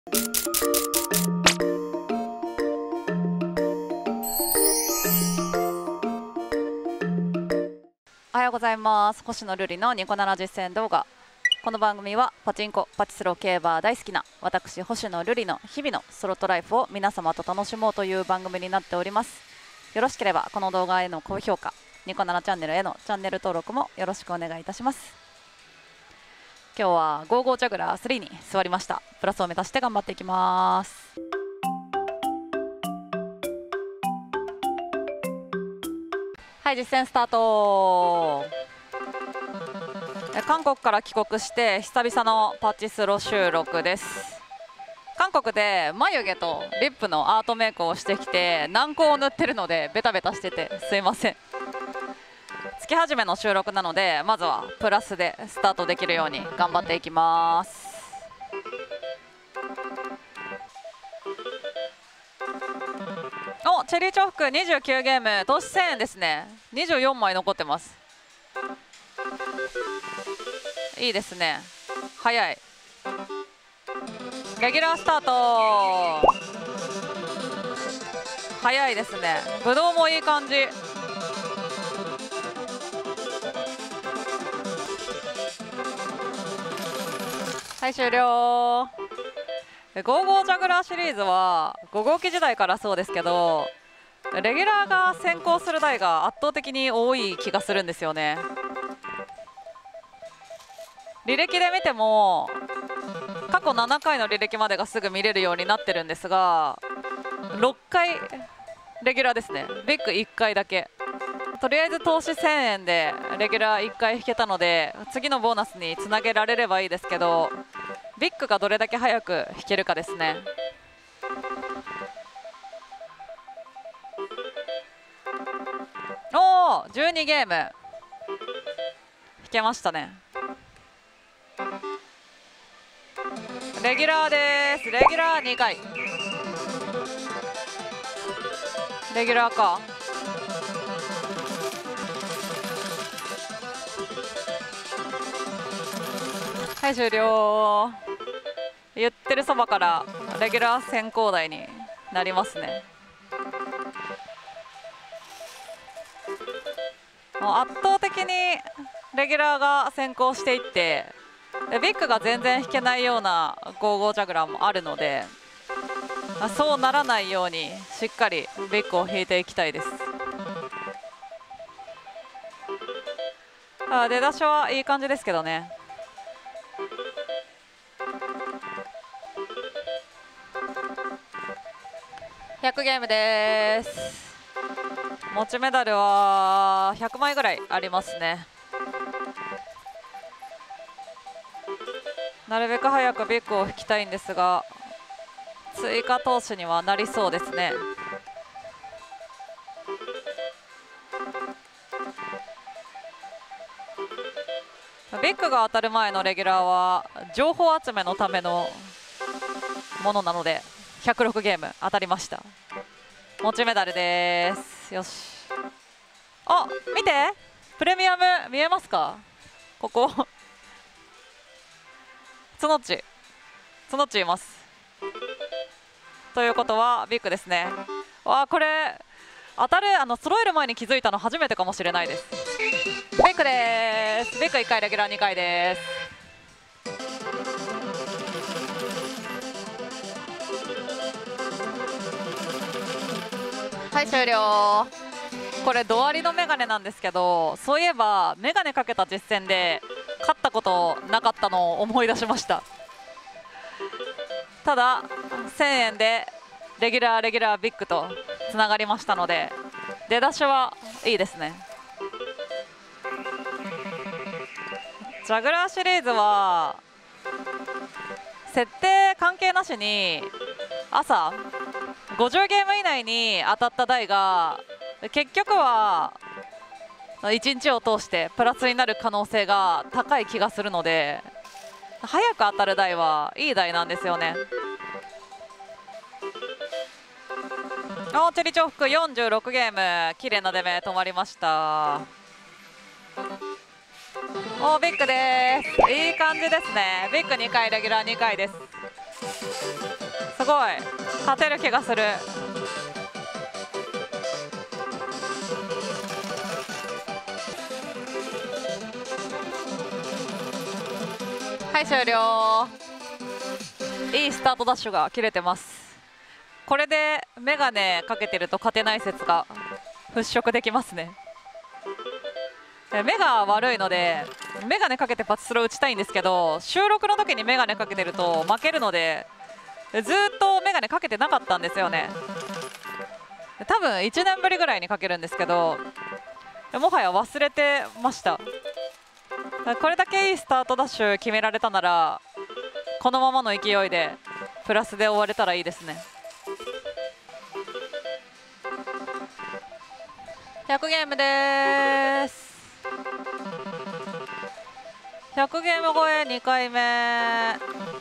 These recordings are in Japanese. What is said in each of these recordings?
おはようございます。星野瑠璃のニコ生実践動画。この番組はパチンコ、パチスロ、競馬大好きな私星野瑠璃の日々のスロットライフを皆様と楽しもうという番組になっております。よろしければこの動画への高評価、ニコ生チャンネルへのチャンネル登録もよろしくお願いいたします。今日は55ジャグラー3に座りました。プラスを目指して頑張っていきます。はい、実践スタート。韓国から帰国して久々のパチスロ収録です。韓国で眉毛とリップのアートメイクをしてきて軟膏を塗ってるのでベタベタしててすいません。月始めの収録なのでまずはプラスでスタートできるように頑張っていきます。お、チェリー重複29ゲーム投資1000円ですね。24枚残ってます。いいですね。早い。レギュラースタート。早いですね。ブドウもいい感じ。はい、終了。55ジャグラーシリーズは5号機時代からそうですけど、レギュラーが先行する台が圧倒的に多い気がするんですよね。履歴で見ても過去7回の履歴までがすぐ見れるようになってるんですが、6回レギュラーですね。ビッグ1回だけ。とりあえず投資1000円でレギュラー1回引けたので次のボーナスにつなげられればいいですけど、ビッグがどれだけ早く引けるかですね。おお、12ゲーム引けましたね。レギュラーです。レギュラー2回。レギュラーか。はい、終了。言ってるそばからレギュラー先行台になりますね。もう圧倒的にレギュラーが先行していってビッグが全然引けないような55ジャグラーもあるので、そうならないようにしっかりビッグを引いていきたいです。出だしはいい感じですけどね。100ゲームです。持ちメダルは100枚ぐらいありますね。なるべく早くビッグを引きたいんですが追加投資にはなりそうですね。ビッグが当たる前のレギュラーは情報集めのためのものなので106ゲーム当たりました。持ちメダルです。よし。あ、見て、プレミアム見えますか。ここツノッチいます。ということはビッグですね。わあ、これ当たる、揃える前に気づいたの初めてかもしれないです。ビッグです。ビッグ1回レギュラー2回です。はい、終了。これドアリのメガネなんですけど、そういえばメガネかけた実戦で勝ったことなかったのを思い出しました。ただ1000円でレギュラービッグとつながりましたので出だしはいいですね。ジャグラーシリーズは設定関係なしに朝50ゲーム以内に当たった台が結局は1日を通してプラスになる可能性が高い気がするので、早く当たる台はいい台なんですよね。チェリー重複46ゲーム、綺麗な出目止まりました。ビッグです。いい感じですね。ビッグ2回レギュラー2回です。 すごい勝てる気がする。はい、終了。いいスタートダッシュが切れてます。これでメガネかけてると勝てない説が払拭できますね。目が悪いのでメガネかけてパチスロ打ちたいんですけど、収録の時にメガネかけてると負けるのでずっとメガネかけてなかったんですよね。多分1年ぶりぐらいにかけるんですけど、もはや忘れてました。これだけいいスタートダッシュ決められたならこのままの勢いでプラスで終われたらいいですね。100ゲームです。100ゲーム超え2回目。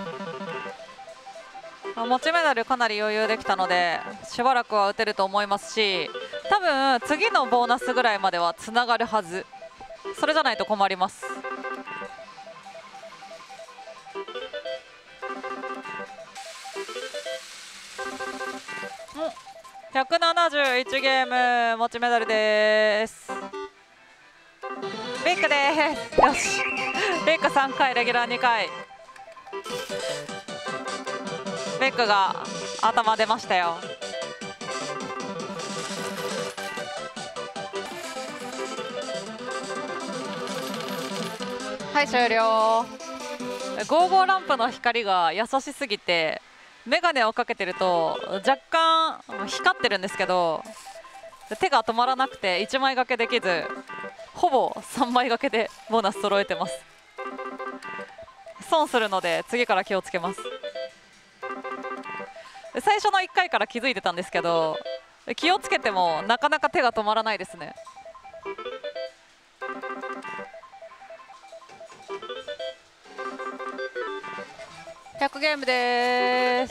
持ちメダルかなり余裕できたのでしばらくは打てると思いますし、多分次のボーナスぐらいまではつながるはず。それじゃないと困ります。171ゲーム持ちメダルです。ビッグです。よし、ビッグ3回レギュラー2回。ビッグが頭出ましたよ。はい、終了。55ランプの光が優しすぎてメガネをかけてると若干光ってるんですけど、手が止まらなくて1枚掛けできず、ほぼ3枚掛けでボーナス揃えてます。損するので次から気をつけます。最初の1回から気づいてたんですけど、気をつけてもなかなか手が止まらないですね。100ゲームです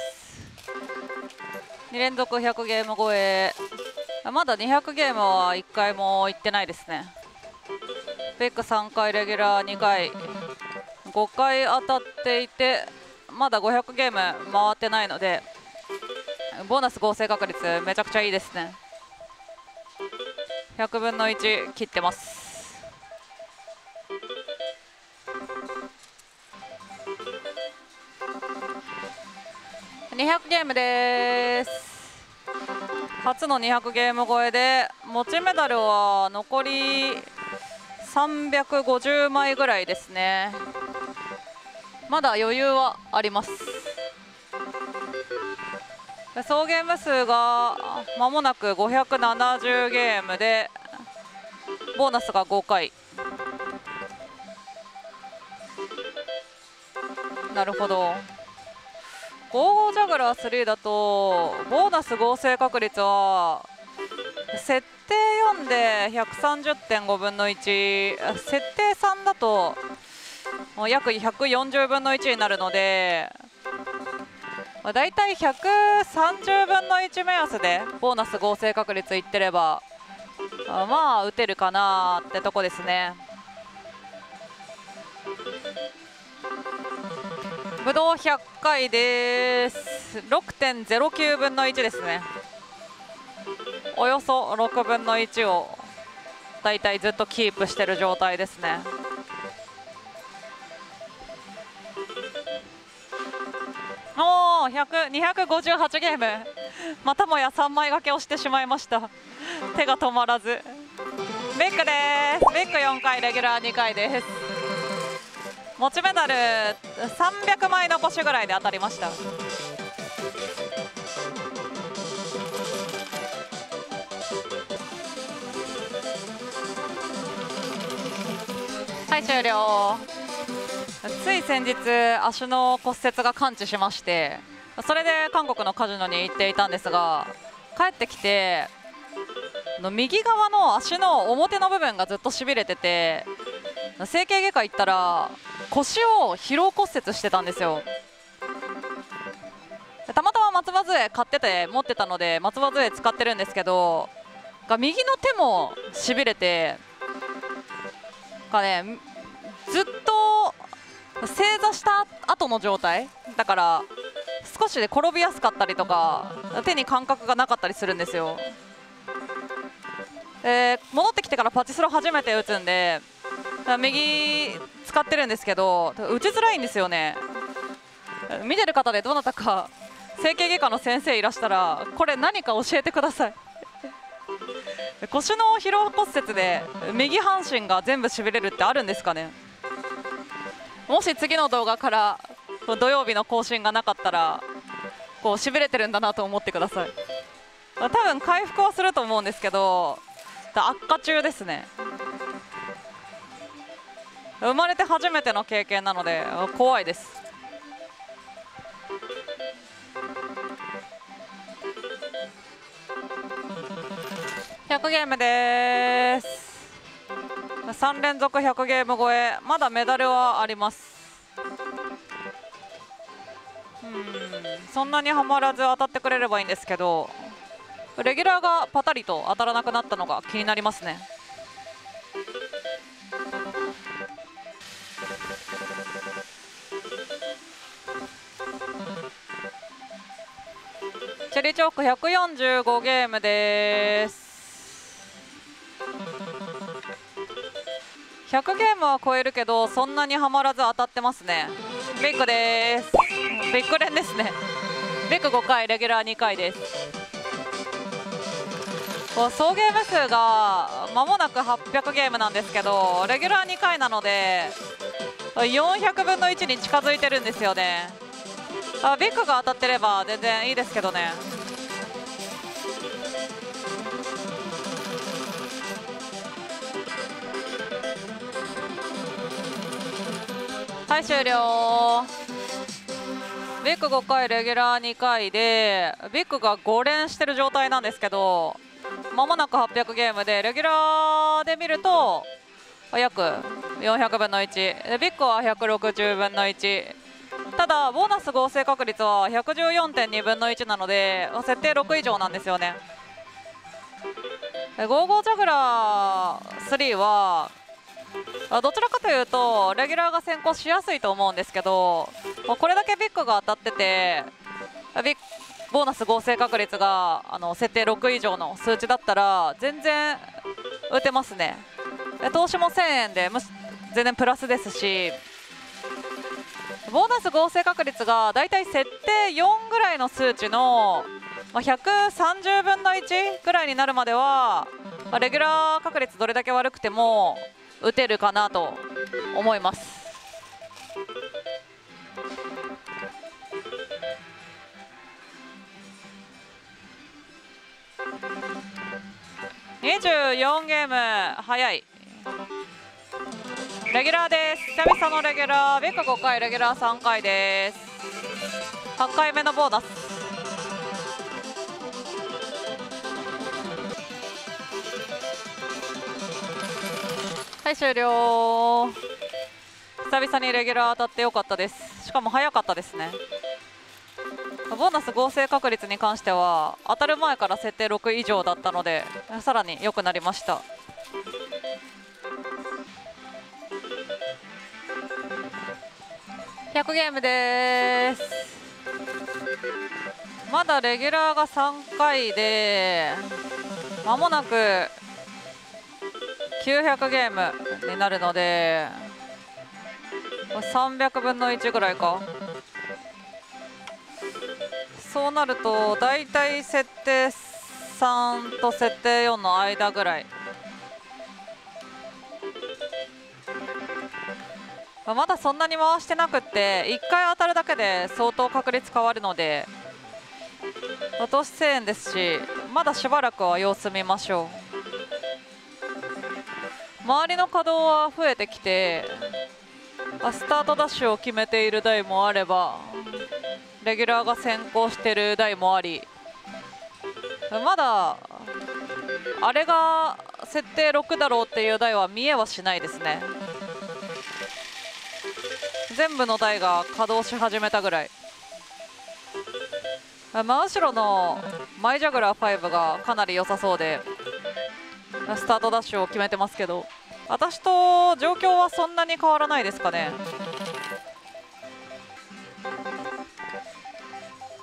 。2連続100ゲーム超え。まだ200ゲームは1回もいってないですね。ベック3回レギュラー2回5回当たっていて、まだ500ゲーム回ってないのでボーナス合成確率めちゃくちゃいいですね。100分の1切ってます。200ゲームです。初の200ゲーム超えで持ちメダルは残り350枚ぐらいですね。まだ余裕はあります。総ゲーム数が間もなく570ゲームでボーナスが5回。なるほど。55ジャグラー3だとボーナス合成確率は設定4で 130.5 分の1、設定3だと約140分の1になるので、だいたい130分の1目安でボーナス合成確率いってればまあ打てるかなってとこですね。ぶどう100回です。 6.09 分の1ですね。およそ6分の1をだいたいずっとキープしてる状態ですね。おー、258ゲーム。またもや3枚掛けをしてしまいました。手が止まらず。ベックです。ベック4回レギュラー2回です。持ちメダル300枚残しぐらいで当たりました。はい、終了。つい先日足の骨折が完治しまして、それで韓国のカジノに行っていたんですが、帰ってきて右側の足の表の部分がずっとしびれてて、整形外科行ったら腰を疲労骨折してたんですよ。たまたま松葉杖買ってて持ってたので松葉杖使ってるんですけど、右の手もしびれてずっと正座した後の状態だから、 少しで転びやすかったりとか手に感覚がなかったりするんですよ。戻ってきてからパチスロ初めて打つんで右使ってるんですけど打ちづらいんですよね。見てる方でどなたか整形外科の先生いらしたらこれ何か教えてください。腰の疲労骨折で右半身が全部しびれるってあるんですかね。もし次の動画から土曜日の更新がなかったらこうしびれてるんだなと思ってください。多分回復はすると思うんですけど悪化中ですね。生まれて初めての経験なので怖いです。100ゲームです。3連続100ゲーム超え、まだメダルはあります。そんなにはまらず当たってくれればいいんですけどレギュラーがパタリと当たらなくなったのが気になりますね。チェリーチョーク145ゲームです。100ゲームは超えるけどそんなにはまらず当たってますね。ビッグです。ビッグ連ですね。ビッグ5回レギュラー2回です。総ゲーム数が間もなく800ゲームなんですけどレギュラー2回なので400分の1に近づいてるんですよね。ビッグが当たってれば全然いいですけどね。はい終了。ビッグ5回レギュラー2回でビッグが5連してる状態なんですけどまもなく800ゲームでレギュラーで見ると約400分の1ビッグは160分の1。ただボーナス合成確率は 114.2 分の1なので設定6以上なんですよね。55ジャグラー3はどちらかというとレギュラーが先行しやすいと思うんですけどこれだけビッグが当たっててボーナス合成確率が設定6以上の数値だったら全然打てますね。投資も1000円で全然プラスですしボーナス合成確率がだいたい設定4ぐらいの数値の130分の1ぐらいになるまではレギュラー確率どれだけ悪くても打てるかなと思います。24ゲーム早いレギュラーです。久々のレギュラービッグ5回レギュラー3回です。8回目のボーナス。はい終了。久々にレギュラー当たってよかったです。しかも早かったですね。ボーナス合成確率に関しては当たる前から設定6以上だったのでさらに良くなりました。100ゲームです。まだレギュラーが3回でまもなく900ゲームになるので300分の1ぐらいか。そうなるとだいたい設定3と設定4の間ぐらい。まだそんなに回してなくって1回当たるだけで相当確率変わるので投資1000円ですしまだしばらくは様子見ましょう。周りの稼働は増えてきてスタートダッシュを決めている台もあればレギュラーが先行している台もありまだあれが設定6だろうっていう台は見えはしないですね。全部の台が稼働し始めたぐらい。真後ろのマイジャグラー5がかなり良さそうでスタートダッシュを決めてますけど私と状況はそんなに変わらないですかね。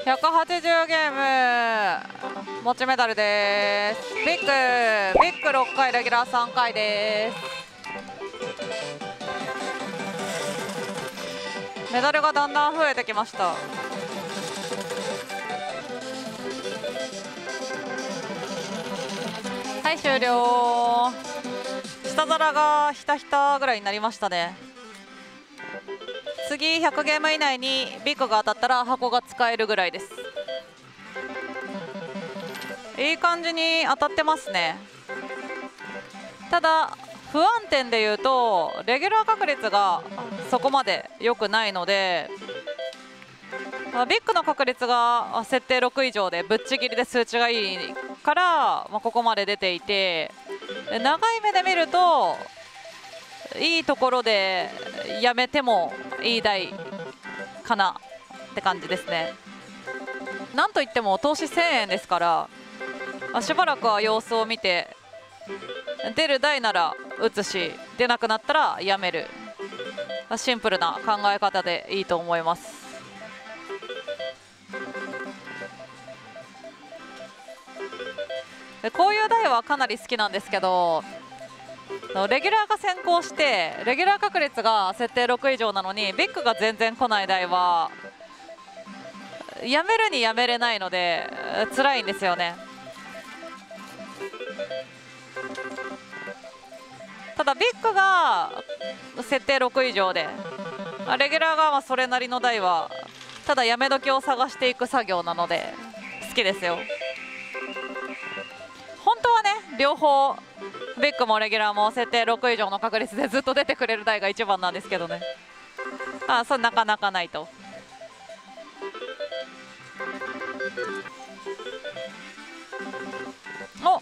180ゲーム持ちメダルです。ビッグ6回レギュラー3回です。メダルがだんだん増えてきました。はい、終了。下皿がひたひたぐらいになりましたね。次100ゲーム以内にビッグが当たったら箱が使えるぐらいです。いい感じに当たってますね。ただ不安点でいうとレギュラー確率がそこまで良くないので、ビッグの確率が設定6以上でぶっちぎりで数値がいいから、ここまで出ていて、長い目で見るといいところでやめてもいい台かなって感じですね。なんといっても投資1000円ですから、しばらくは様子を見て、出る台なら打つし、出なくなったらやめる、シンプルな考え方でいいと思います。でこういう台はかなり好きなんですけど、レギュラーが先行してレギュラー確率が設定6以上なのにビッグが全然来ない台はやめるにやめれないので辛いんですよね。ただビッグが設定6以上でレギュラーがそれなりの台はただやめ時を探していく作業なので好きですよ。本当はね、両方ビッグもレギュラーも設定6以上の確率でずっと出てくれる台が一番なんですけどね。それなかなかないと。お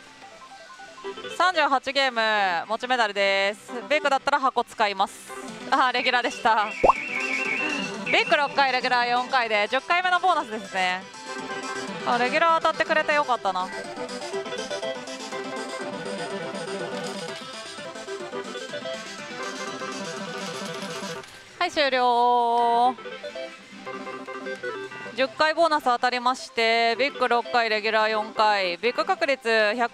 38ゲーム持ちメダルです。ビッグだったら箱使います。レギュラーでした。ビッグ6回レギュラー4回で10回目のボーナスですね。レギュラー当たってくれてよかったな。はい、終了。10回ボーナス当たりまして、ビッグ6回レギュラー4回、ビッグ確率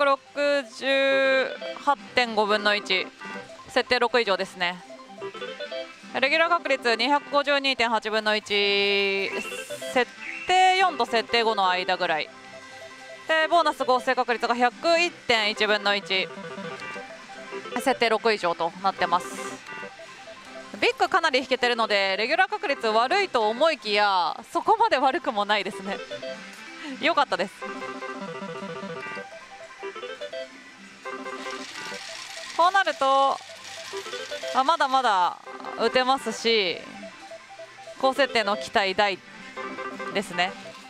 168.5 分の1、設定6以上ですね。レギュラー確率 252.8 分の1、設定4と設定5の間ぐらいで、ボーナス合成確率が 101.1 分の1、設定6以上となってます。ビッグかなり引けてるのでレギュラー確率悪いと思いきやそこまで悪くもないですね。良かったです。こうなるとまだまだ打てますし、高設定の期待大ですね。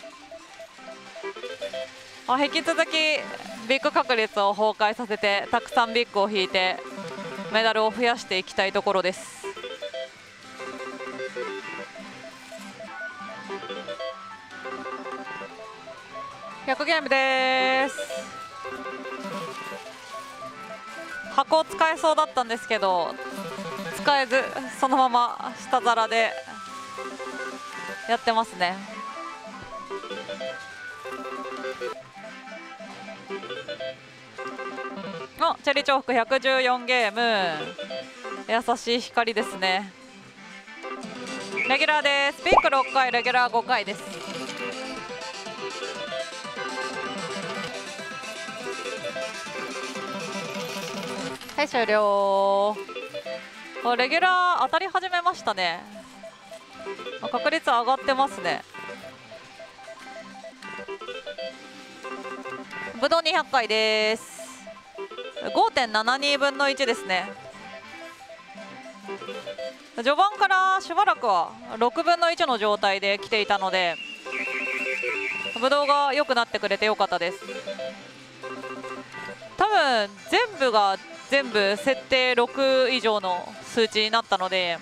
引き続きビッグ確率を崩壊させてたくさんビッグを引いてメダルを増やしていきたいところです。100ゲームです。箱を使えそうだったんですけど使えずそのまま下皿でやってますね。チェリー重複114ゲーム、優しい光ですね。レギュラーです。ビッグ6回レギュラー5回です。はい、終了。レギュラー当たり始めましたね。確率上がってますね。ぶどう200回です。5.72 分の1ですね。序盤からしばらくは6分の1の状態で来ていたのでぶどうが良くなってくれてよかったです。多分全部が全部設定6以上の数値になったので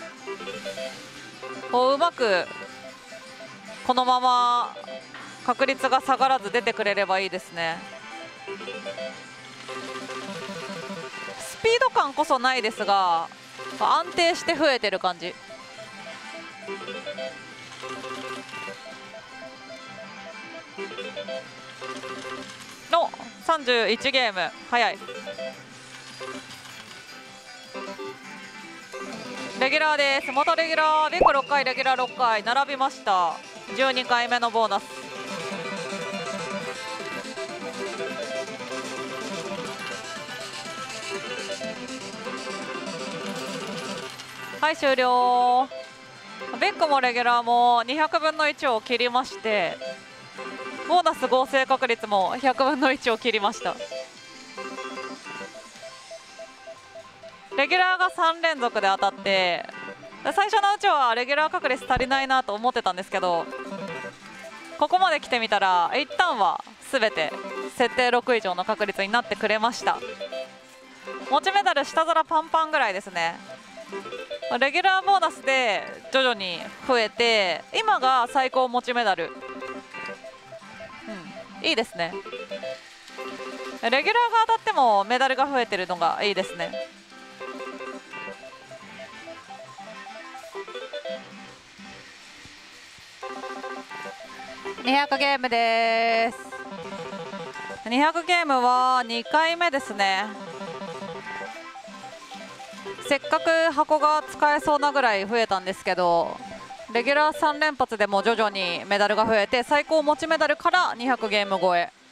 うまくこのまま確率が下がらず出てくれればいいですね。スピード感こそないですが安定して増えてる感じ。 の31ゲーム早い。レギュラーです。元レギュラービッグ6回レギュラー6回並びました。12回目のボーナス。はい終了。ビッグもレギュラーも200分の1を切りまして、ボーナス合成確率も100分の1を切りました。レギュラーが3連続で当たって、最初のうちはレギュラー確率足りないなと思ってたんですけど、ここまで来てみたら一旦は全て設定6以上の確率になってくれました。持ちメダル下皿パンパンぐらいですね。レギュラーボーナスで徐々に増えて、今が最高持ちメダル、いいですね。レギュラーが当たってもメダルが増えてるのがいいですね。200ゲームです。200ゲームは2回目ですね。せっかく箱が使えそうなぐらい増えたんですけど、レギュラー3連発でも徐々にメダルが増えて、最高持ちメダルから200ゲーム超え。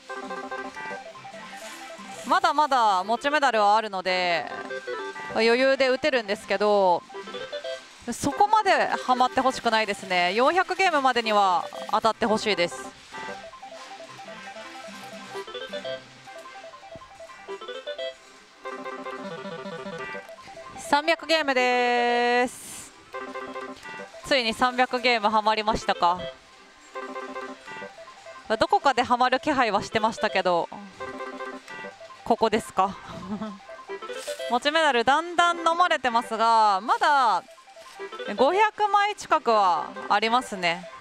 まだまだ持ちメダルはあるので余裕で打てるんですけど、そこまでハマってほしくないですね。400ゲームまでには当たってほしいです。300ゲームです。ついに300ゲームハマりましたか。どこかでハマる気配はしてましたけど、ここですか。持ちメダルだんだん飲まれてますが、まだ500枚近くはありますね。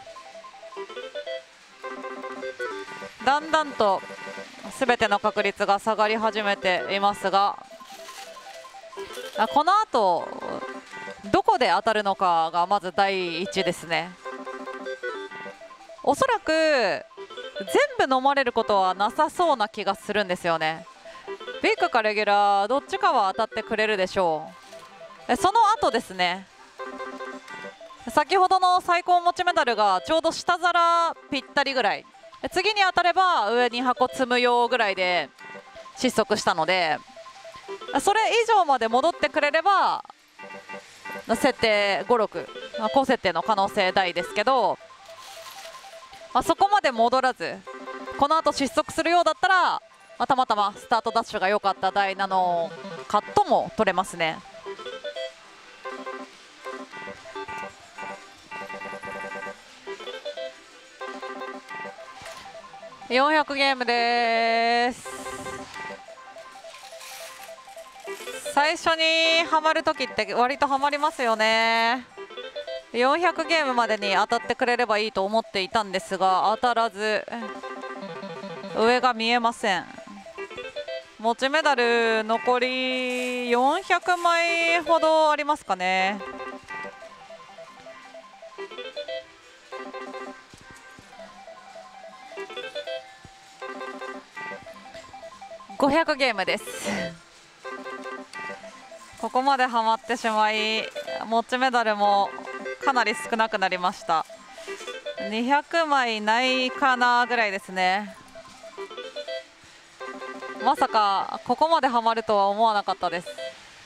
だんだんと全ての確率が下がり始めていますが、この後どこで当たるのかがまず第一ですね。おそらく全部飲まれることはなさそうな気がするんですよね。ビッグかレギュラーどっちかは当たってくれるでしょう。その後ですね、先ほどの最高持ちメダルがちょうど下皿ぴったりぐらい、次に当たれば上に箱積むよぐらいで失速したので、それ以上まで戻ってくれれば設定56、高設定の可能性大ですけど、そこまで戻らずこの後失速するようだったら、たまたまスタートダッシュが良かった第7カットも取れますね。400ゲームです。最初にハマるときって割とハマりますよね。400ゲームまでに当たってくれればいいと思っていたんですが、当たらず上が見えません。持ちメダル残り400枚ほどありますかね。500ゲームです。ここまでハマってしまい、持ちメダルもかなり少なくなりました。200枚ないかなぐらいですね。まさかここまでハマるとは思わなかったです。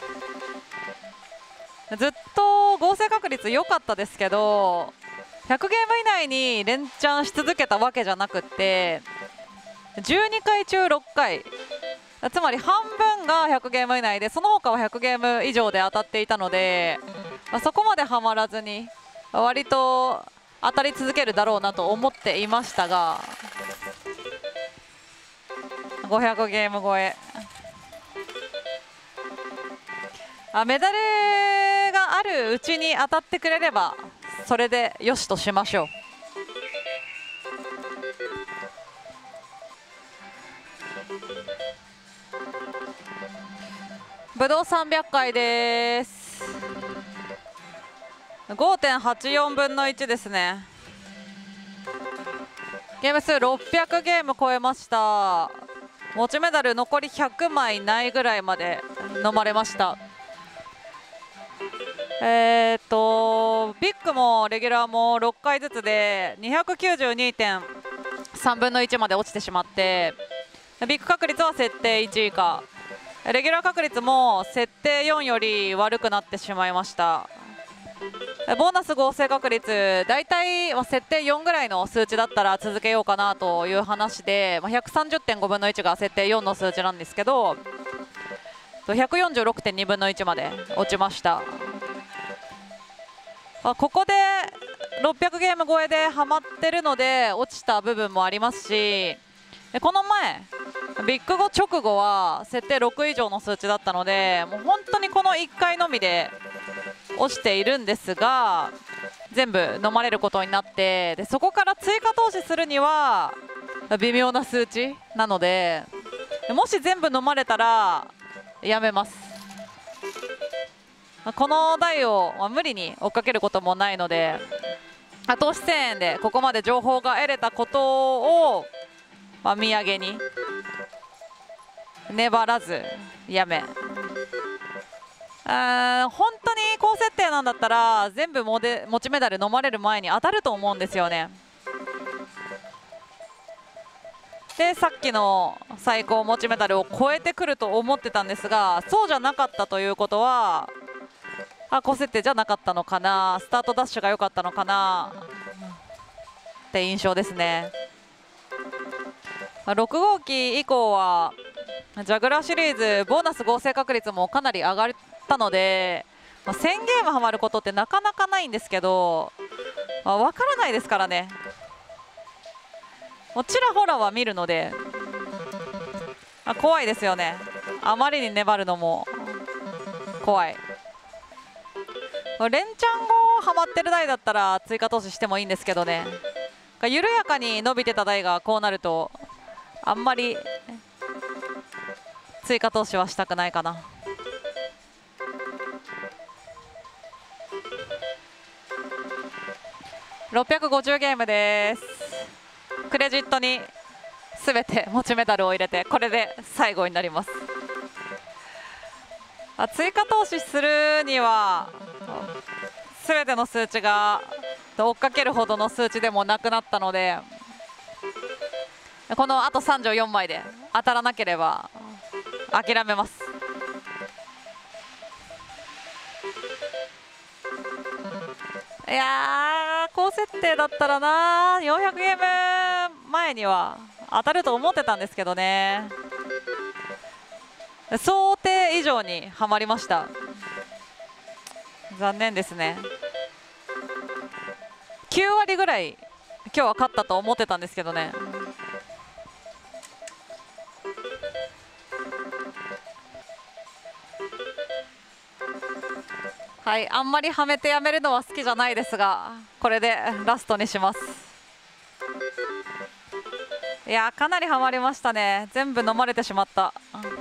ずっと合成確率良かったですけど、100ゲーム以内に連チャンし続けたわけじゃなくって、12回中6回、つまり半分が100ゲーム以内で、その他は100ゲーム以上で当たっていたので、そこまでハマらずに割と当たり続けるだろうなと思っていましたが、500ゲーム超え、メダルがあるうちに当たってくれればそれでよしとしましょう。ぶどう300回です。 5.84 分の1ですね。 ゲーム数600ゲーム超えました。持ちメダル残り100枚ないぐらいまで飲まれました。ビッグもレギュラーも6回ずつで 292.3 分の1まで落ちてしまって、ビッグ確率は設定1以下、レギュラー確率も設定4より悪くなってしまいました。ボーナス合成確率だいたい設定4ぐらいの数値だったら続けようかなという話で、130.5 分の1が設定4の数値なんですけど、146.2 分の1まで落ちました。ここで600ゲーム超えでハマってるので落ちた部分もありますし、この前ビッグ5直後は設定6以上の数値だったので、もう本当にこの1回のみで落ちているんですが、全部飲まれることになって、でそこから追加投資するには微妙な数値なので、もし全部飲まれたらやめます。この台を無理に追っかけることもないので、投資1000円でここまで情報が得れたことを土産に粘らずやめ、本当に高設定なんだったら全部持ちメダル飲まれる前に当たると思うんですよね。でさっきの最高持ちメダルを超えてくると思ってたんですが、そうじゃなかったということは、高設定じゃなかったのかな、スタートダッシュが良かったのかなって印象ですね。6号機以降はジャグラーシリーズボーナス合成確率もかなり上がったので、1000ゲームハマることってなかなかないんですけど、分からないですからね。もうちらほらは見るので怖いですよね。あまりに粘るのも怖い。連チャン後ハマってる台だったら追加投資してもいいんですけどね、緩やかに伸びてた台がこうなるとあんまり追加投資はしたくないかな。650ゲームです。クレジットにすべて持ちメダルを入れて、これで最後になります。追加投資するにはすべての数値が追っかけるほどの数値でもなくなったので、このあと34枚で当たらなければ諦めます。いやー、高設定だったらな、400ゲーム前には当たると思ってたんですけどね、想定以上にはまりました。残念ですね。9割ぐらい今日は勝ったと思ってたんですけどね。はい、あんまりはめてやめるのは好きじゃないですが、これでラストにします。いや、かなりハマりましたね。全部飲まれてしまった。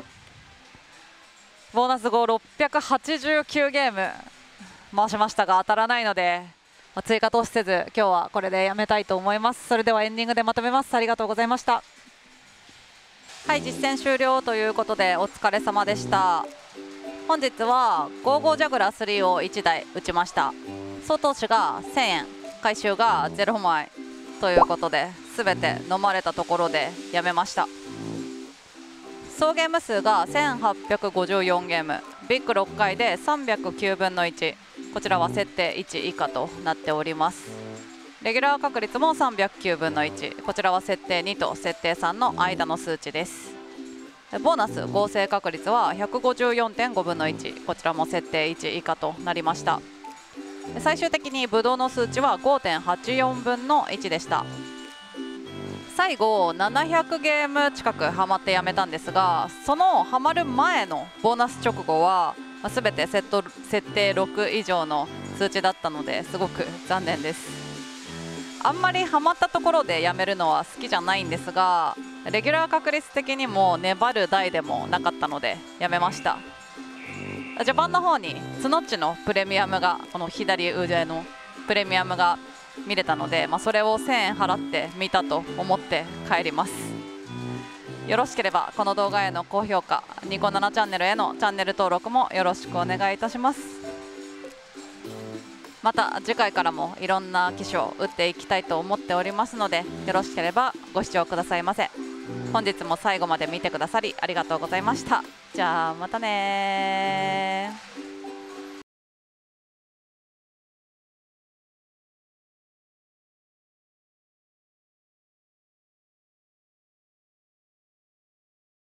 ボーナス後689ゲーム回しましたが当たらないので、追加投資せず今日はこれでやめたいと思います。それではエンディングでまとめます。ありがとうございました。はい、実践終了ということでお疲れ様でした。本日は55ジャグラー3を1台打ちました。総投資が1000円、回収が0枚ということで、全て飲まれたところでやめました。総ゲーム数が1854ゲーム、ビッグ6回で309分の1、こちらは設定1以下となっております。レギュラー確率も309分の1、こちらは設定2と設定3の間の数値です。ボーナス合成確率は 154.5 分の1、こちらも設定1以下となりました。最終的にブドウの数値は 5.84 分の1でした。最後700ゲーム近くハマってやめたんですが、そのハマる前のボーナス直後は全て設定6以上の数値だったので、すごく残念です。あんまりハマったところでやめるのは好きじゃないんですが、レギュラー確率的にも粘る台でもなかったのでやめました。序盤の方にツノッチのプレミアムが、この左腕のプレミアムが見れたので、それを1000円払って見たと思って帰ります。よろしければこの動画への高評価、ニコ7チャンネルへのチャンネル登録もよろしくお願いいたします。また次回からもいろんな機種を打っていきたいと思っておりますので、よろしければご視聴くださいませ。本日も最後まで見てくださりありがとうございました。じゃあまたね。